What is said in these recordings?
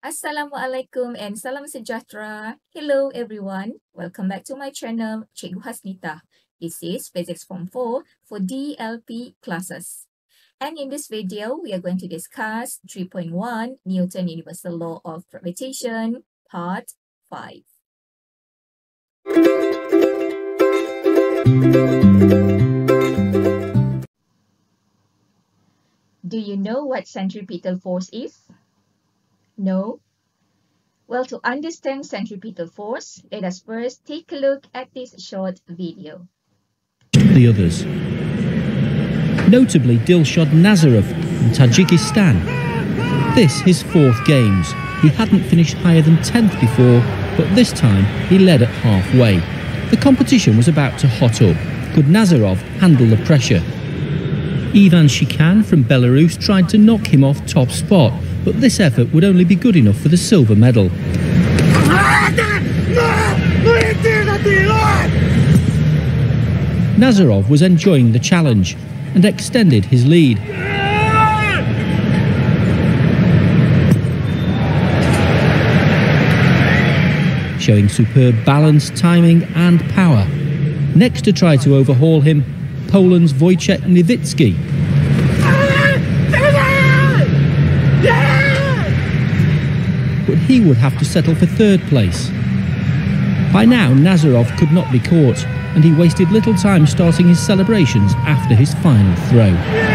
Assalamualaikum and salam sejahtera. Hello everyone. Welcome back to my channel, Cikgu Hasnita. This is Physics Form 4 for DLP classes. And in this video, we are going to discuss 3.1 Newton Universal Law of Gravitation, Part 5. Do you know what centripetal force is? No? Well, to understand centripetal force, let us first take a look at this short video. The others. Notably Dilshod Nazarov from Tajikistan. This his fourth games. He hadn't finished higher than 10th before, but this time he led at halfway. The competition was about to hot up. Could Nazarov handle the pressure? Ivan Shikan from Belarus tried to knock him off top spot, but this effort would only be good enough for the silver medal. Nazarov was enjoying the challenge and extended his lead. Showing superb balance, timing and power. Next to try to overhaul him, Poland's Wojciech Nowicki. But he would have to settle for third place. By now, Nazarov could not be caught, and he wasted little time starting his celebrations after his final throw.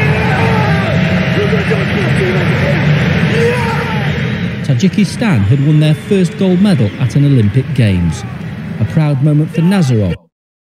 Tajikistan had won their first gold medal at an Olympic Games. A proud moment for Nazarov.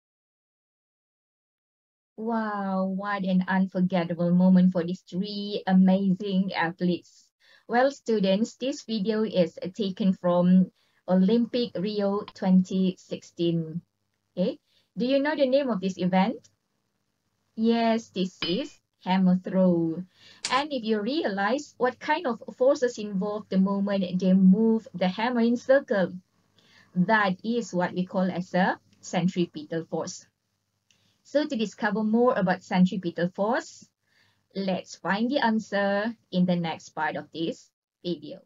Wow, what an unforgettable moment for these three amazing athletes. Well, students, this video is taken from Olympic Rio 2016. Okay, do you know the name of this event? Yes, this is hammer throw. And if you realize what kind of forces involved the moment they move the hammer in circle, that is what we call as a centripetal force. So to discover more about centripetal force, let's find the answer in the next part of this video.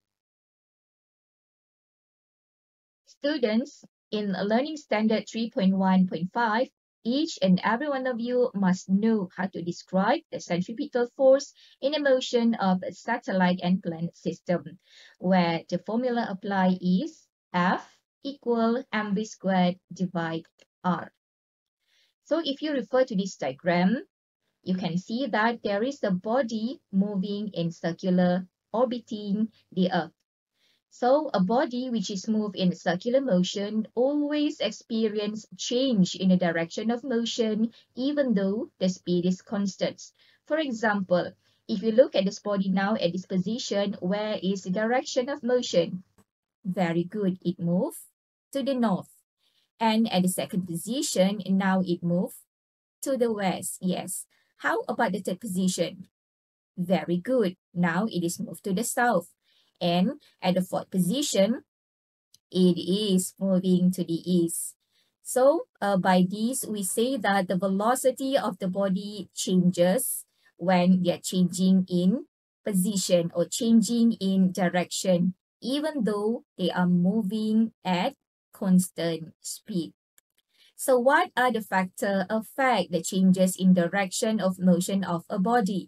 Students, in Learning Standard 3.1.5, each and every one of you must know how to describe the centripetal force in a motion of a satellite and planet system, where the formula applied is F equal mv squared divided R. So if you refer to this diagram, you can see that there is a body moving in circular orbiting the Earth. So a body which is moved in circular motion always experience change in the direction of motion even though the speed is constant. For example, if you look at this body now at this position, where is the direction of motion? Very good, it moves to the north. And at the second position, now it moves to the west. Yes. How about the third position? Very good. Now it is moved to the south. And at the fourth position, it is moving to the east. So by this, we say that the velocity of the body changes when they are changing in position or changing in direction, even though they are moving at constant speed. So what are the factors affect the changes in direction of motion of a body?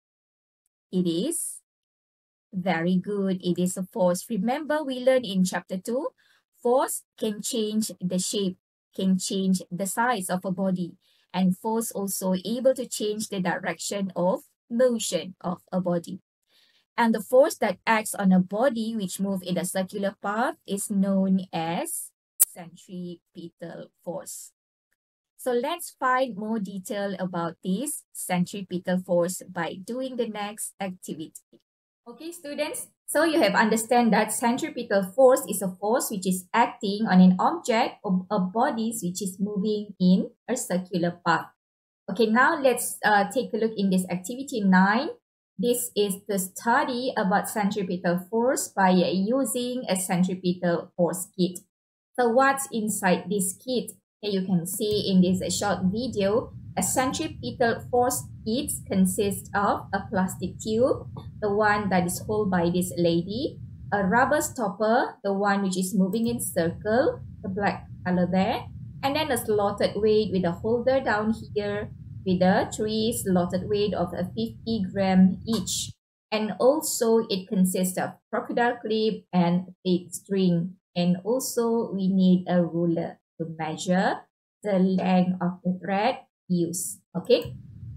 It is very good. It is a force. Remember, we learned in chapter 2, force can change the shape, can change the size of a body, and force also able to change the direction of motion of a body. And the force that acts on a body which moves in a circular path is known as centripetal force. So let's find more detail about this centripetal force by doing the next activity. Okay, students, so you have understand that centripetal force is a force which is acting on an object or a body which is moving in a circular path. Okay, now let's take a look in this activity 9. This is the study about centripetal force by using a centripetal force kit. So what's inside this kit? Here you can see in this short video, a centripetal force kit consists of a plastic tube, the one that is held by this lady, a rubber stopper, the one which is moving in circle, the black color there, and then a slotted weight with a holder down here with a 3 slotted weight of a 50 gram each. And also it consists of crocodile clip and thick string. And also we need a ruler to measure the length of the thread used. Okay.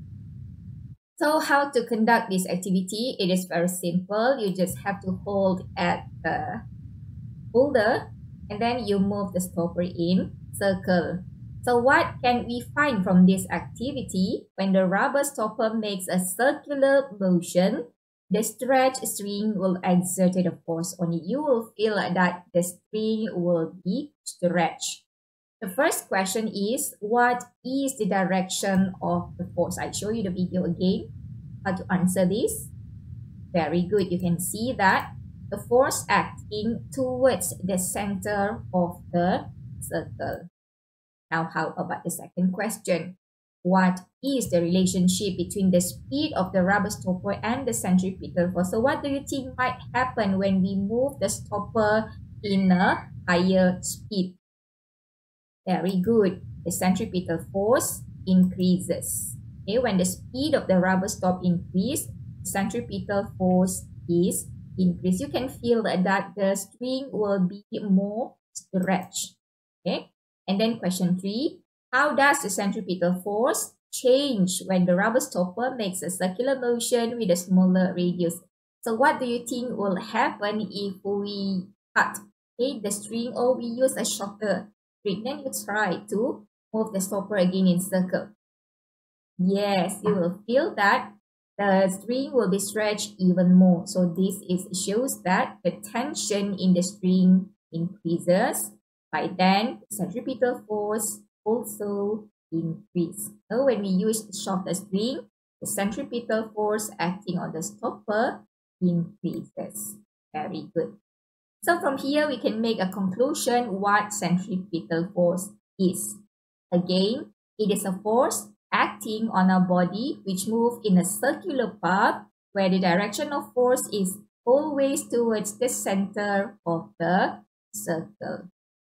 So how to conduct this activity? It is very simple. You just have to hold at the holder and then you move the stopper in circle. So what can we find from this activity? When the rubber stopper makes a circular motion, the stretch string will exert a force on it. You will feel that the string will be stretched. The first question is, what is the direction of the force? I'll show you the video again, how to answer this. Very good. You can see that the force acting towards the center of the circle. Now, how about the second question? What is the relationship between the speed of the rubber stopper and the centripetal force? So what do you think might happen when we move the stopper in a higher speed? Very good. The centripetal force increases. Okay, when the speed of the rubber stop increases, centripetal force is increased. You can feel that the string will be more stretched. Okay, and then question 3. How does the centripetal force change when the rubber stopper makes a circular motion with a smaller radius? So what do you think will happen if we cut the string or we use a shorter string? Then you try to move the stopper again in circle. Yes, you will feel that the string will be stretched even more. So this shows that the tension in the string increases. By then, centripetal force also increase. So when we use shorter string, the centripetal force acting on the stopper increases. Very good. So from here, we can make a conclusion what centripetal force is. Again, it is a force acting on a body which moves in a circular path where the direction of force is always towards the center of the circle.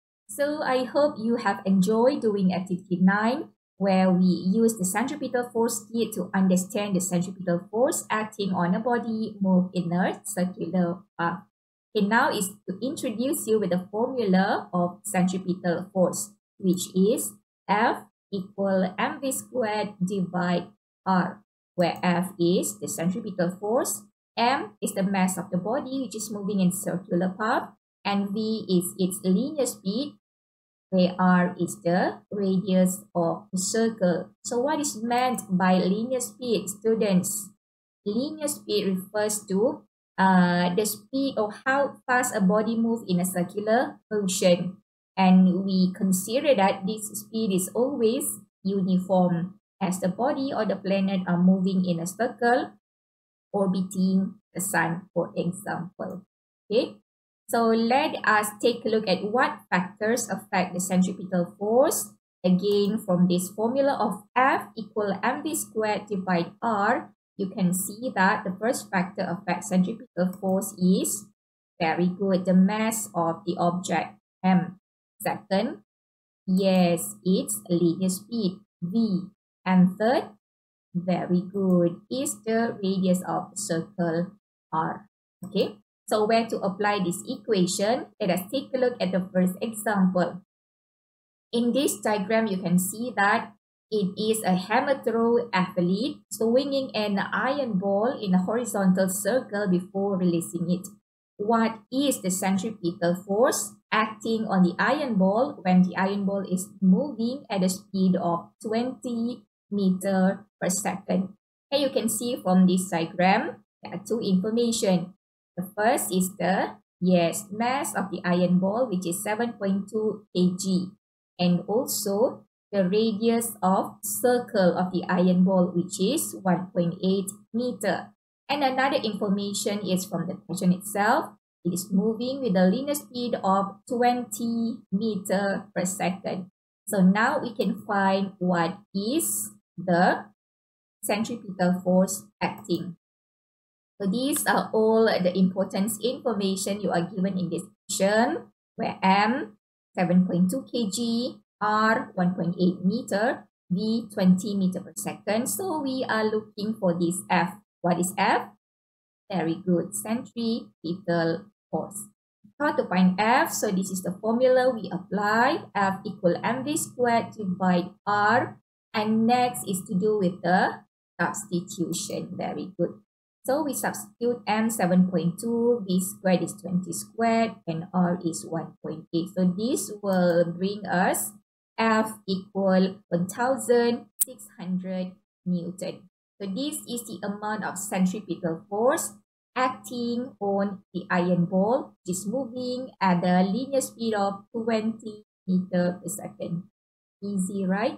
So I hope you have enjoyed doing activity 9 where we use the centripetal force kit to understand the centripetal force acting on a body moved in a circular path. Okay, now is to introduce you with the formula of centripetal force, which is F equal mv squared divide r, where F is the centripetal force, m is the mass of the body which is moving in circular path, and v is its linear speed, where r is the radius of the circle. So what is meant by linear speed, students? Linear speed refers to the speed or how fast a body moves in a circular motion. And we consider that this speed is always uniform as the body or the planet are moving in a circle orbiting the sun, for example. Okay, so let us take a look at what factors affect the centripetal force. Again, from this formula of F equal mv squared divide r, you can see that the first factor affects centripetal force is, very good, the mass of the object, m. Second, yes, it's linear speed, v. And third, very good, is the radius of the circle, r. Okay, so where to apply this equation? Let us take a look at the first example. In this diagram, you can see that it is a hammer throw athlete swinging an iron ball in a horizontal circle before releasing it. What is the centripetal force acting on the iron ball when the iron ball is moving at a speed of 20 meters per second? And you can see from this diagram, there are two information. The first is the, yes, mass of the iron ball, which is 7.2 kg. And also the radius of circle of the iron ball, which is 1.8 meter. And another information is from the question itself. It is moving with a linear speed of 20 meters per second. So now we can find what is the centripetal force acting. So these are all the important information you are given in this section, where M 7.2 kg, R 1.8 meter, V 20 meter per second. So we are looking for this F. What is F? Very good, centripetal force. How to find F? So this is the formula we apply. F equal mv squared divide R. And next is to do with the substitution. Very good. So we substitute M 7.2, V squared is 20 squared, and R is 1.8. So this will bring us F equal 1,600 Newton. So this is the amount of centripetal force acting on the iron ball, which is moving at the linear speed of 20 meters per second. Easy, right?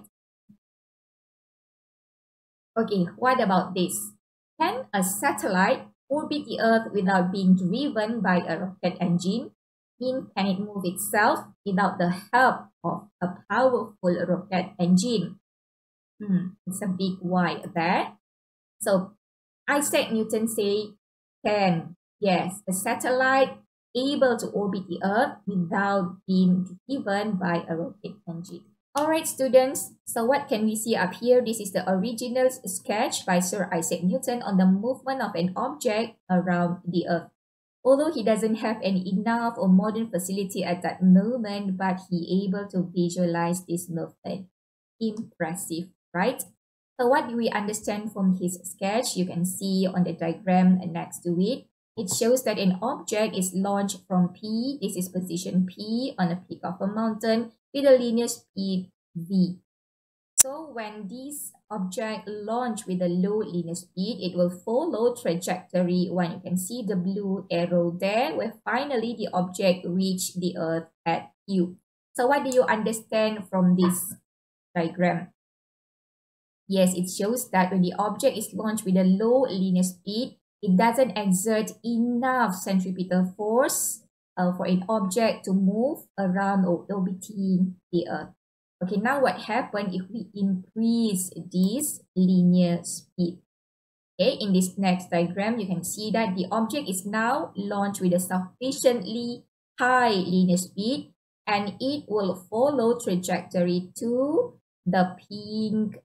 Okay, what about this? Can a satellite orbit the Earth without being driven by a rocket engine? Can it move itself without the help of a powerful rocket engine? It's a big why there. So Isaac Newton say, can. Yes, a satellite able to orbit the Earth without being driven by a rocket engine. Alright students, so what can we see up here? This is the original sketch by Sir Isaac Newton on the movement of an object around the Earth. Although he doesn't have any enough or modern facility at that moment, but he able to visualize this movement. Impressive, right? So what do we understand from his sketch? You can see on the diagram next to it. It shows that an object is launched from P. This is position P on the peak of a mountain with a linear speed V. So when this object launch with a low linear speed, it will follow trajectory 1. You can see the blue arrow there, where finally the object reach the Earth at Q. So what do you understand from this diagram? Yes, it shows that when the object is launched with a low linear speed, it doesn't exert enough centripetal force for an object to move around or orbiting the Earth. Okay, now what happens if we increase this linear speed? Okay, in this next diagram, you can see that the object is now launched with a sufficiently high linear speed, and it will follow trajectory to the pink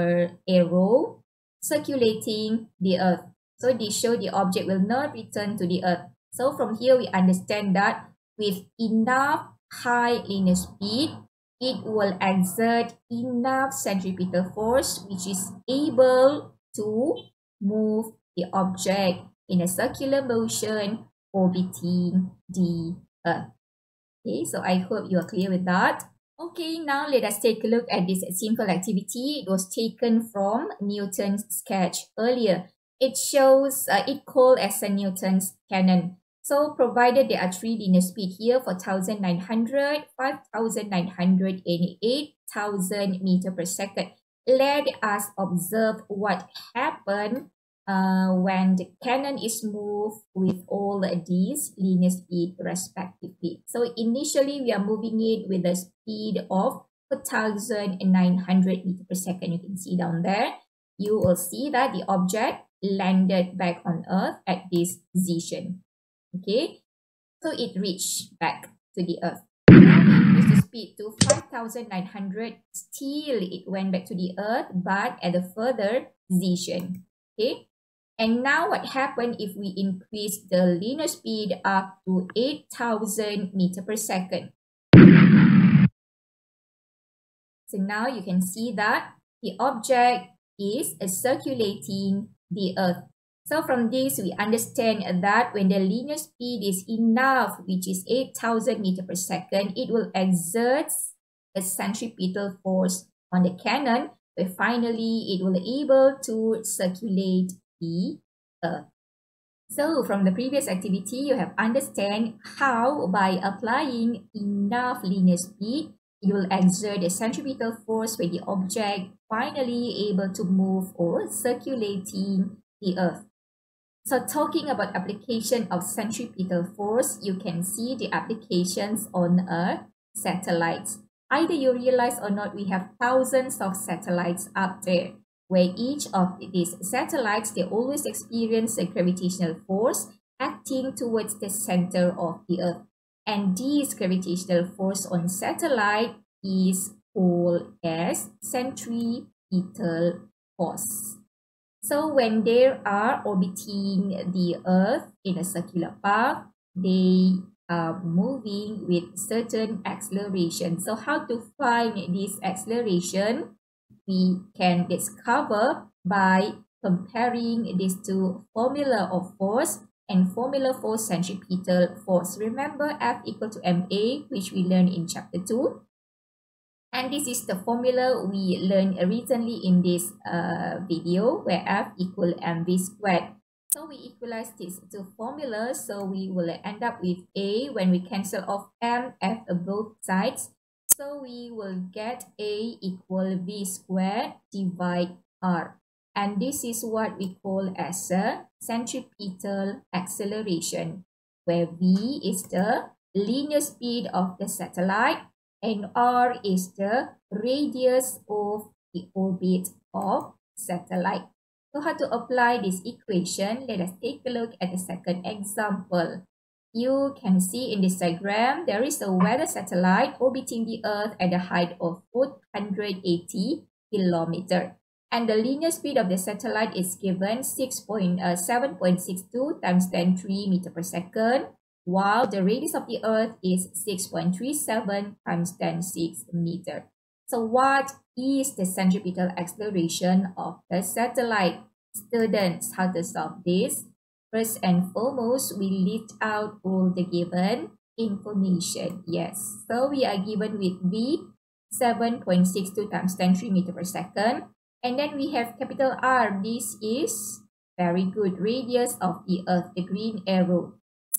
arrow circulating the Earth. So this shows the object will not return to the Earth. So from here, we understand that with enough high linear speed, it will exert enough centripetal force, which is able to move the object in a circular motion orbiting the Earth. Okay, so I hope you are clear with that. Okay, now let us take a look at this simple activity. It was taken from Newton's sketch earlier. It shows, it called as a Newton's cannon. So provided there are 3 linear speed here for 1,900, 5,900 and 8,000 meters per second. Let us observe what happened when the cannon is moved with all these linear speed respectively. So initially we are moving it with a speed of 4,900 meters per second. You can see down there. You will see that the object landed back on Earth at this position. Okay, so it reached back to the Earth. Now we increase the speed to 5,900. Still, it went back to the Earth, but at a further position. Okay, and now what happened if we increase the linear speed up to 8,000 meters per second? So now you can see that the object is circulating the Earth. So from this, we understand that when the linear speed is enough, which is 8,000 meters per second, it will exert a centripetal force on the cannon, where finally it will be able to circulate the Earth. So from the previous activity, you have understand how by applying enough linear speed, it will exert a centripetal force where the object finally able to move or circulating the Earth. So talking about application of centripetal force, you can see the applications on a satellite. Either you realize or not, we have thousands of satellites up there. where each of these satellites, they always experience a gravitational force acting towards the center of the Earth. And this gravitational force on satellite is called as centripetal force. So when they are orbiting the Earth in a circular path, they are moving with certain acceleration. So how to find this acceleration? We can discover by comparing these two formula of force and formula for centripetal force. Remember F equal to ma, which we learned in chapter 2. And this is the formula we learned recently in this video, where F equal mv squared. So we equalize these two formulas, so we will end up with A when we cancel off m, f both sides. So we will get A equal v squared divide r. And this is what we call as a centripetal acceleration, where v is the linear speed of the satellite and r is the radius of the orbit of satellite. So how to apply this equation? Let us take a look at the second example. You can see in this diagram, there is a weather satellite orbiting the Earth at a height of 480 kilometers. And the linear speed of the satellite is given 7.62 times 10³ meters per second, while the radius of the Earth is 6.37 times 10⁶ meters. So what is the centripetal acceleration of the satellite? Students, how to solve this? First and foremost, we list out all the given information. Yes, so we are given with V 7.62 times 10³ meters per second. And then we have capital R. This is very good. Radius of the Earth, the green arrow.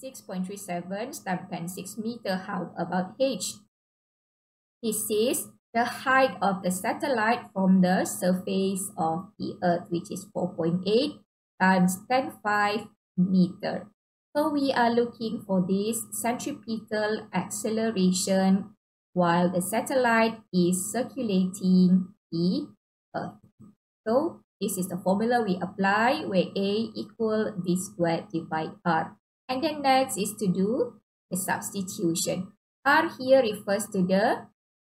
6.37 times 10⁶ meters. How about H? This is the height of the satellite from the surface of the Earth, which is 4.8 times 10⁵ meters. So we are looking for this centripetal acceleration while the satellite is circulating the Earth. So this is the formula we apply, where A equal v squared divide r. And then next is to do the substitution. R here refers to the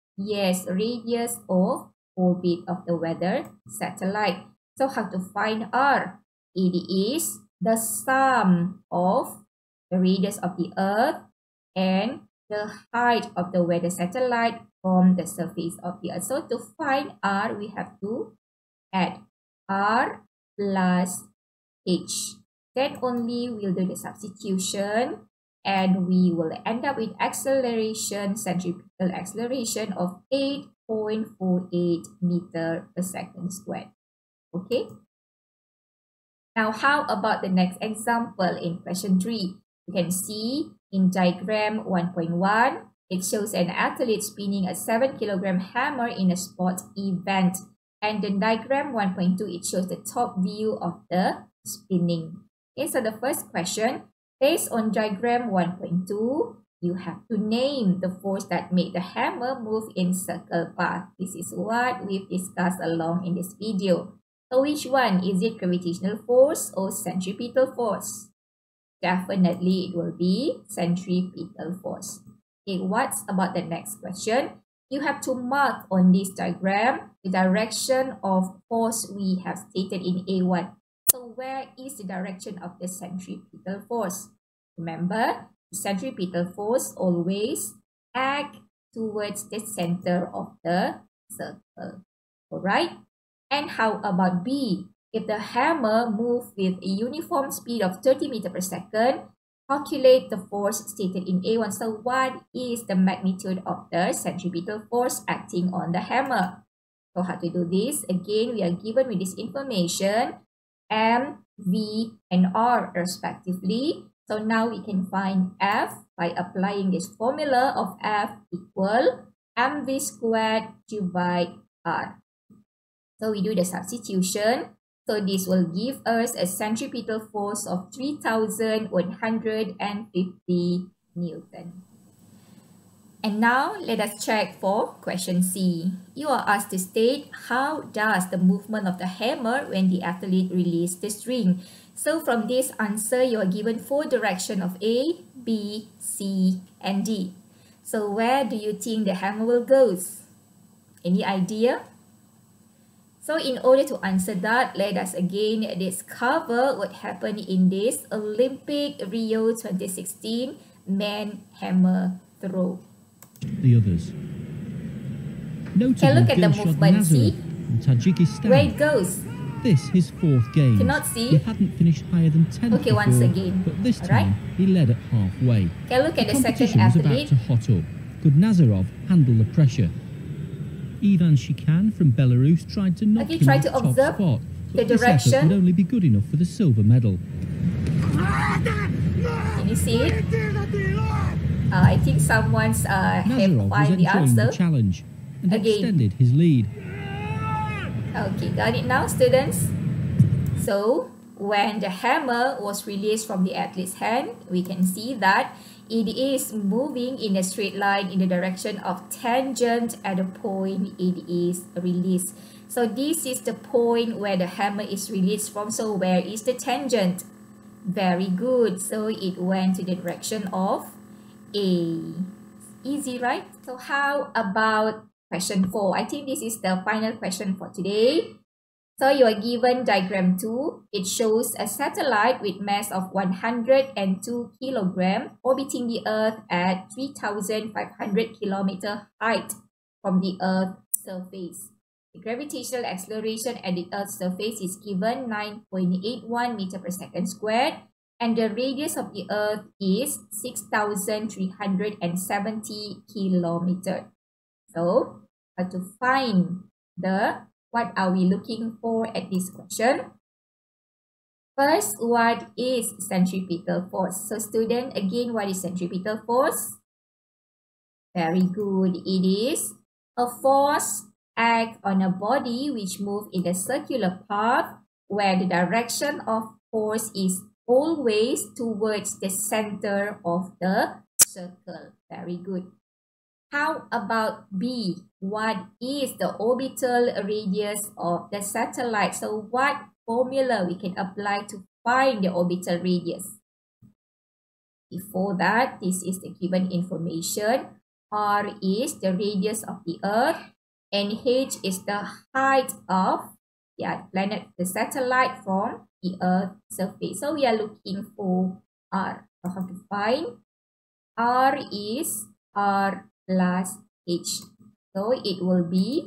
radius of orbit of the weather satellite. So how to find R? It is the sum of the radius of the Earth and the height of the weather satellite from the surface of the Earth. So to find R, we have to add R plus H. Then only we'll do the substitution, and we will end up with acceleration, centripetal acceleration of 8.48 meters per second squared. Okay. Now, how about the next example in question 3? You can see in diagram 1.1, it shows an athlete spinning a 7-kilogram hammer in a sport event. And in diagram 1.2, it shows the top view of the spinning. Okay, so the first question, based on diagram 1.2, you have to name the force that made the hammer move in circle path. This is what we've discussed along in this video. So which one? Is it gravitational force or centripetal force? Definitely it will be centripetal force. Okay, what's about the next question? You have to mark on this diagram the direction of force we have stated in A1. So where is the direction of the centripetal force? Remember, the centripetal force always acts towards the center of the circle. Alright? And how about B? If the hammer moves with a uniform speed of 30 meters per second, calculate the force stated in A1. So what is the magnitude of the centripetal force acting on the hammer? So how to do this? Again, we are given with this information, M, V, and R respectively. So now we can find F by applying this formula of F equal mv squared divide R. So we do the substitution. So this will give us a centripetal force of 3,150 Newton. And now let us check for question C. You are asked to state how does the movement of the hammer when the athlete releases the string. So from this answer, you are given 4 directions of A, B, C, and D. So where do you think the hammer will go? Any idea? So in order to answer that, let us again discover what happened in this Olympic Rio 2016 men hammer throw. The others. Notable Look at the Dilshad movement, see? Nazarov from Tajikistan. Where it goes. This his 4th game. Cannot see? He hadn't finished higher than 10th Okay, before, once again. but this Alright. time he led at halfway. Okay, look at the second competition was about athlete. to hot up. Could Nazarov handle the pressure? Ivan Shikan from Belarus tried to knock Okay, him try off to the top observe spot, the but this effort direction. would only be good enough for the silver medal. Can you see it? I think someone's have Nazarov was find the enjoying the answer. challenge and Again. extended his lead. Okay, got it now, students? So, when the hammer was released from the athlete's hand, we can see that it is moving in a straight line in the direction of tangent at the point it is released. So, this is the point where the hammer is released from. So, where is the tangent? Very good. So, it went to the direction of A. Easy, right? So, how about question 4? I think this is the final question for today. So you are given diagram 2. It shows a satellite with mass of 102 kg orbiting the Earth at 3,500 km height from the Earth's surface. The gravitational acceleration at the Earth's surface is given 9.81 meter per second squared, and the radius of the Earth is 6,370 km. So, how to find what are we looking for at this question? First, what is centripetal force? So, student, again, what is centripetal force? Very good. It is a force act on a body which moves in a circular path where the direction of force is always towards the center of the circle. Very good. How about B? What is the orbital radius of the satellite? So what formula we can apply to find the orbital radius? Before that, this is the given information. R is the radius of the Earth and H is the height of the satellite from the Earth's surface. So we are looking for R. So how to find? R is R plus H. So it will be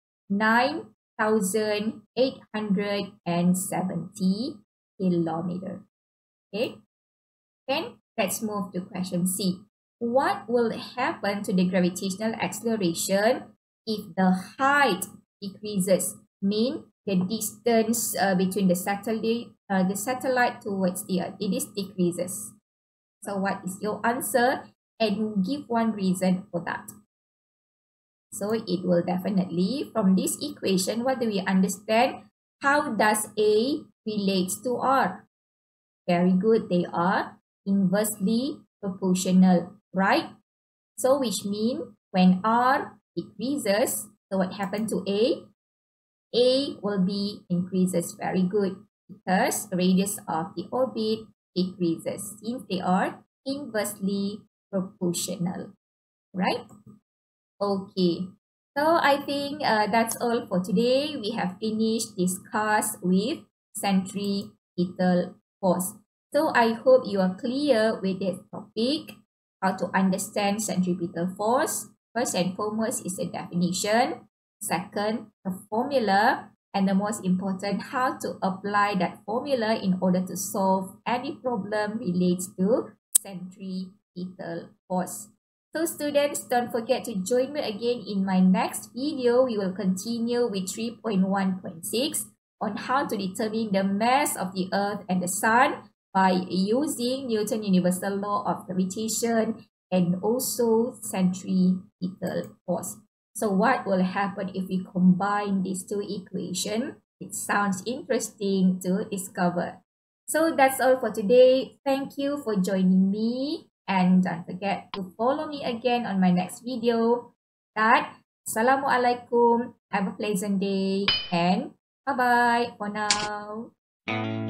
9,870 kilometers. Okay. Then let's move to question C. What will happen to the gravitational acceleration if the height decreases? Mean the distance between the satellite towards the Earth, it is decreases. So what is your answer? And give one reason for that. So it will definitely, from this equation, what do we understand? How does A relate to R? Very good. They are inversely proportional, right? So which means when R decreases, so what happened to A? A will be increases. Very good. Because radius of the orbit decreases since they are inversely proportional, right? Okay, so I think that's all for today. We have finished discuss with centripetal force. So I hope you are clear with this topic, how to understand centripetal force. First and foremost is the definition. Second, the formula. And the most important, how to apply that formula in order to solve any problem relates to centripetal force. So students, don't forget to join me again in my next video. We will continue with 3.1.6 on how to determine the mass of the Earth and the Sun by using Newton's universal law of gravitation and also centripetal force. So what will happen if we combine these two equations? It sounds interesting to discover. So that's all for today. Thank you for joining me. And don't forget to follow me again on my next video. Assalamualaikum. Have a pleasant day and bye-bye for now.